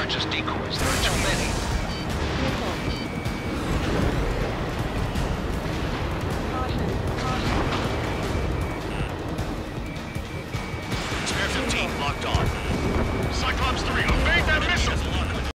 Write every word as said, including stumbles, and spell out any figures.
just decoys. There are too many. Spare fifteen locked on. Cyclops three, evade that missile!